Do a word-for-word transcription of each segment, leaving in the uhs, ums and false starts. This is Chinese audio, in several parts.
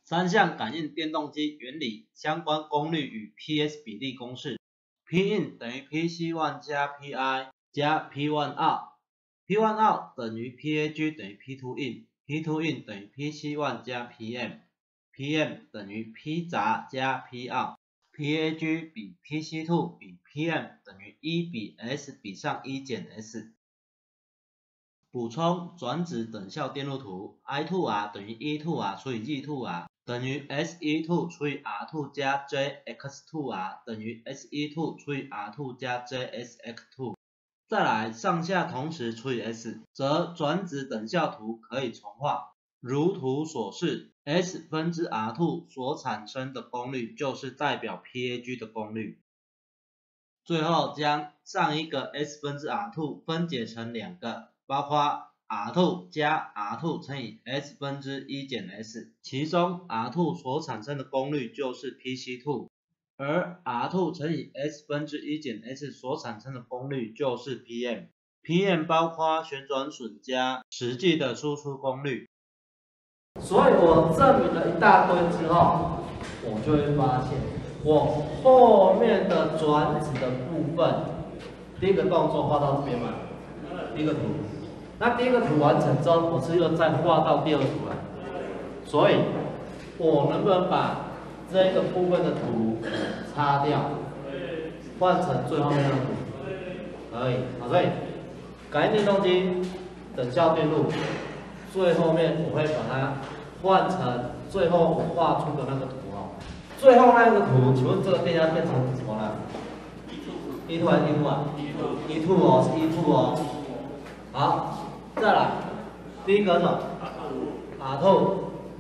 三项感应电动机原理相关功率与 P S 比例公式 ：P in 等于 P C 一 加 P I 加 P 一 out，P 一 out 等于 P A G 等于 P 二 in，P 二 in 等于 P C 一 加 P M，P M 等于 P 闸加 P out，P A G 比 P C 二 比 P M 等于一比 S 比上一减 S。补充转子等效电路图 ，I 二 R 等于 E 二 R 除以 E 二 R 等于 S 一 二 除以 R 二 加 J X 二 R 等于 S 一 二 除以 R 二 加 J S X 二。再来上下同时除以 S， 则转子等效图可以重画，如图所示 ，S 分之 R 二 所产生的功率就是代表 P A G 的功率。最后将上一个 S 分之 R 二 分解成两个。包括 R 二 加 R 二 乘以 S 分之一减 S， 其中 R 二 所产生的功率就是 P C 二， 而 R 二 乘以 S 分之一减 S 所产生的功率就是 P M。P M 包括旋转损加实际的输出功率。 所以我证明了一大堆之后，我就会发现，我后面的转子的部分，第一个动作画到这边嘛，第一个图。那第一个图完成之后，我是又再画到第二图来，所以我能不能把这个部分的图擦掉，换成最后面的图？可以，好，所以感应电动机等效电路，最后面我会把它换成最后我画出的那个图哦。最后那个图，请问这个电压变成什么了 ？E 二 还是 E 二 啊 ？E 二哦，是 E 二哦。好。再来，第一个是 R 二，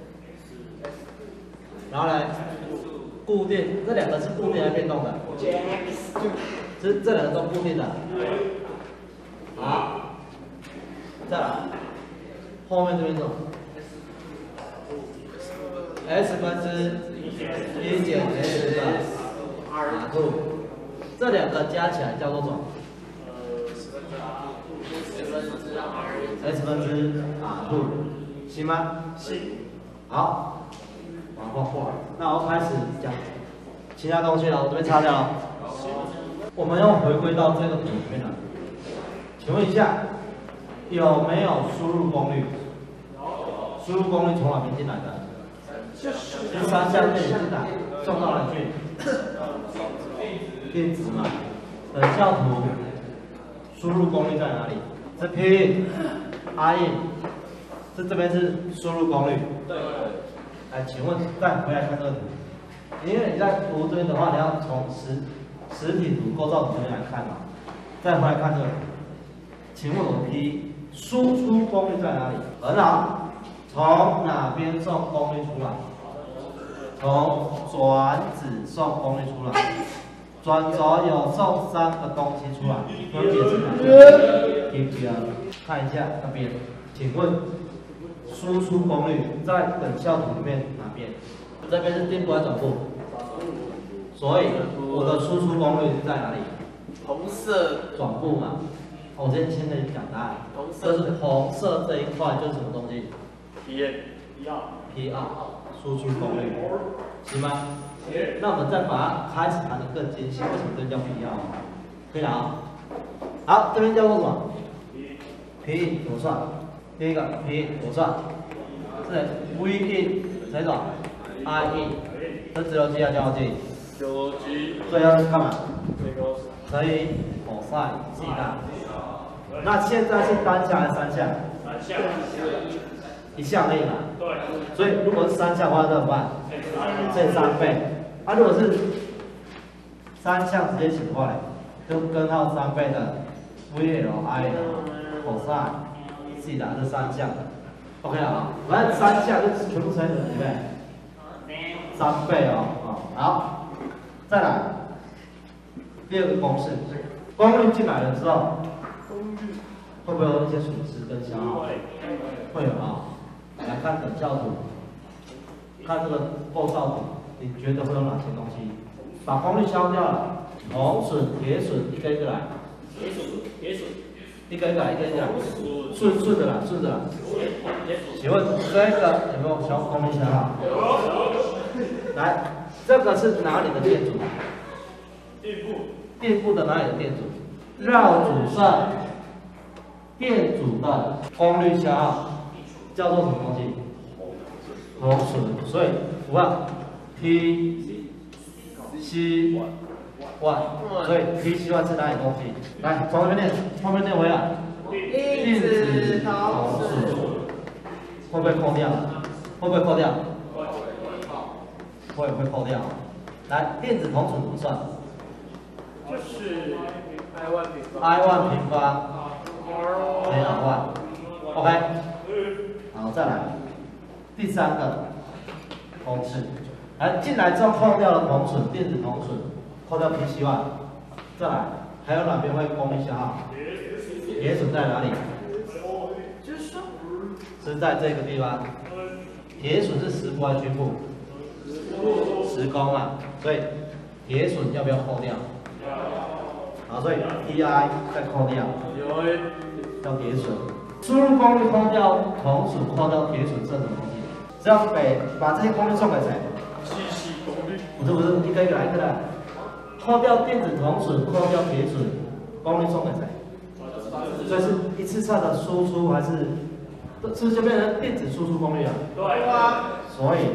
然后呢，固定，这两个是固定还是变动的？这这两个都固定的。好，再来，后面这边是 S 分之一减 S 的 R 二，这两个加起来叫做什么？S 分之 R 二，行吗？行。好，往后画。那我开始讲其他东西了，我这边擦掉了。我们要回归到这个图里面来。请问一下，有没有输入功率？有。输入功率从哪边进来的？是三项电子进来，送到哪里去？电子嘛。等效图，输入功率在哪里？是 P I in， 这这边是输入功率。对。来，请问再回来看这个图，因为你在图这边的话，你要从实实体图、构造图这边来看嘛。再回来看这个图，请问我 P 输出功率在哪里？很好，从哪边送功率出来？从转子送功率出来。转轴有送三个东西出来，分别是哪些？记不记得？看一下那边，请问输出功率在等效图里面哪边？这边是电波还是转部？所以我的输出功率是在哪里？ 红色转部嘛。我今天现在讲答案。红色这是红色这一块就是什么东西 ？P M P 二输出功率，行吗？那我们再把它开始谈得更精细，为什么这叫 P 二？可以了啊。好，这边叫做什么 ？P 怎么算？第一个 P 怎么算？是 V in 谁走 ？I in， 这直流机还是交流机？ 交流机。 所以要干嘛？乘以 cos 西塔。那现在是单项还是三项？ 三项。 一项而已嘛。 对。 所以如果是三项的话怎么办？这三倍。啊，如果是三项直接写的话呢，就根号三倍的 V L I cos 西塔是三项的 ，OK 啊，反正三项就全部乘以几倍？三倍哦，哦，好，再来第二个公式，功率进来了之后，会不会有一些损失跟消耗？会有啊，来看等效图，看这个构造图。你觉得会有哪些东西？把功率消掉了，铜损、铁损，一个一个来。 铁损，铁损， 一个一个来，一个一个来。顺顺着来，顺着来。请问这个有没有消功率消耗？有。 来，这个是哪里的电阻？ 电部。 电部的哪里的电阻？绕阻上电阻的功率消耗叫做什么东西？同损。所以符号 P C one， 所以 P C one 是哪里东西？来，从这边念，后面念回来。电子同损会不会扣掉？会不会扣掉？会会扣掉。来，电子同损怎么算？ 就是 I one 平方。 I one 平方乘以 R one。OK。好，再来第三个公式。来，进来之后扣掉了同损，电子同损，扣掉 P C one。再来，还有哪边会功率消耗？铁损在哪里？是在这个地方。铁损是实部还是虚部？实功嘛，所以铁损要不要扣掉？好，所以 P I 再扣掉，叫铁损。输入功率扣掉同损，扣掉铁损，剩什么东西？只要给把这些功率送给谁？ 气息功率。 不是不是，一个一个来，一个来。扣掉电子同损，扣掉铁损，功率送给谁？所以是一次测的输出还是？是不是就变成电子输出功率啊？ 对啊。 所以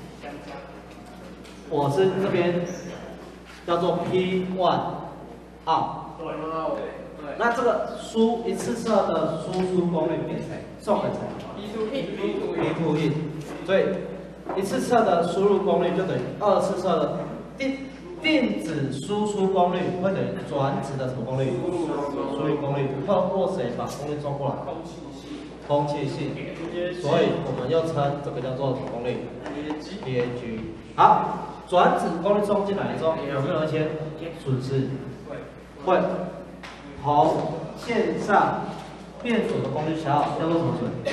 我是这边叫做 P one out。 对。 那这个输一次测的输出功率给谁？送给谁 ？P to in。 P to in。所以一次测的输入功率就等于二次测的电电子输出功率会等于转子的什么功率？输入功率。透过谁把功率送过来？空气性。所以我们又称这个叫做什么功率 ？P A G。好，转子功率送进来之后，有没有一些损失？会。同线上电阻的功率消耗叫做什么损？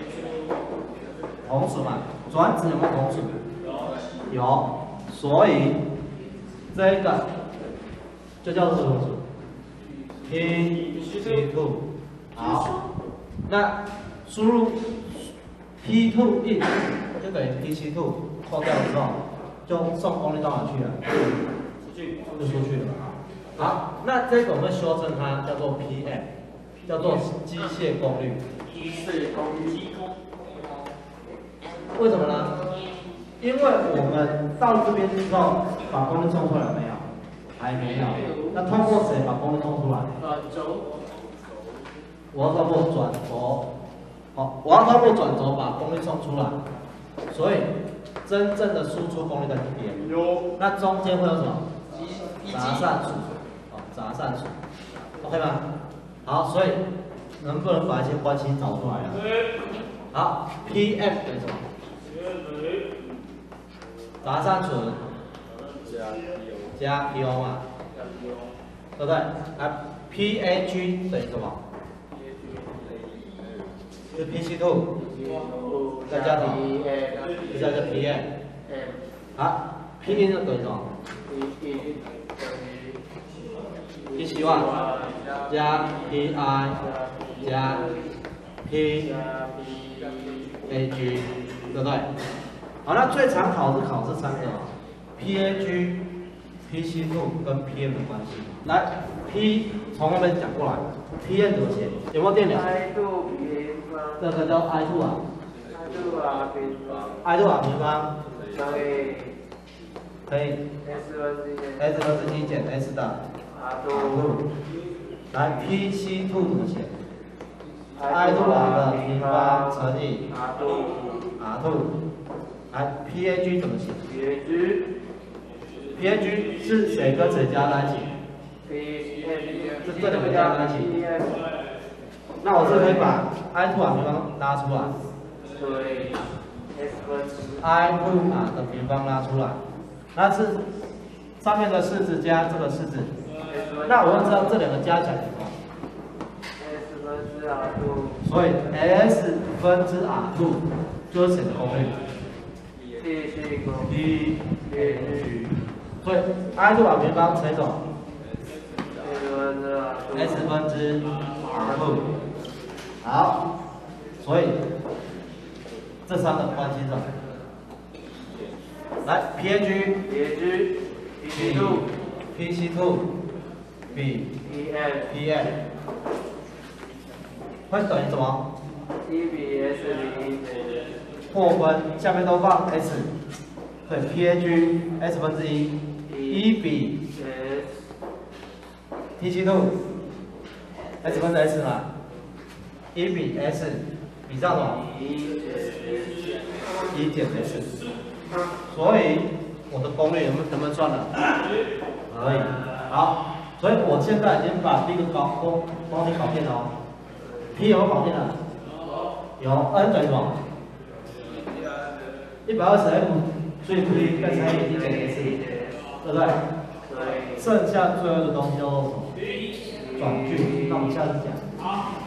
同损嘛。转子有没有同损？有。所以这一个就叫做什么损 ？P C two。好，那输入 P two in 就等于 P C two 扣掉之后，就送功率到哪去了？ 出去。 就出去了。好，那这个我们修正它叫做 P M， 叫做机械功率。 机械功率。 为什么呢？因为我们到这边之后，把功率送出来了没有？还没有。那通过谁把功率送出来？ 转轴。 我要通过转轴，好，我要通过转轴把功率送出来。所以真正的输出功率在这边。 有。 那中间会有什么？杂散数。杂散数 ，OK 吗？好，所以能不能把一些关系找出来啊？好 ，P F 等于什么？杂散损加 P O 嘛，对不对？啊 ，P A G 等于什么？就 P C two 再加什么？再加个 P M。好 ，P in 等于什么？ P C one 加 P I 加 P A G， 对不对？好，那最常考是考这三个 P A G、P C two 跟 P M 的关系。来 ，P 从那边讲过来 ，P M 怎么写？有没有电流 ？I two 平方。 这个叫 I two 啊。 I two R 平方。 I two R 平方。 可以。 可以。 S 分之一。 S 分之一减 S 的。 R two。 来 ，P C two 怎么写 ？I two R 的平方乘以 R two。 R two。来 ，P A G 怎么写 ？P A G。 P A G 是谁跟谁加在一起？ P M。 是这两个加在一起。那我是可以把 I two R 平方拉出来。 对。S 分之 I two R 的平方拉出来，那是上面的式子加这个式子。那我要知道这两个加起来是多少 ？S 分之 R two。 所以 S 分之 R two 就是谁的功率 ？P C 功率。 P A G。所以 I two R 平方乘以什么 ？S 分之 R two。好，所以这三个关系是什么？ 来 P A G P G P C two P C two B P M P M 会等于什么？ E B S 零破分下面都放 S， 对 P A G S 分之一 E 比 S P C two S 分之 S 嘛 ，E 比 S 比上什么？ 一一减 S， 所以我的功率能不能不能算了？可以。好，所以我现在已经把第一个搞东东西搞定了哦。P 有没有搞定了？有。N 等于什么？一百二十 F， 所以 P 再乘以一减 S， 对不对？ 对。 剩下最后的东西叫做什么？转距。那我们下次讲。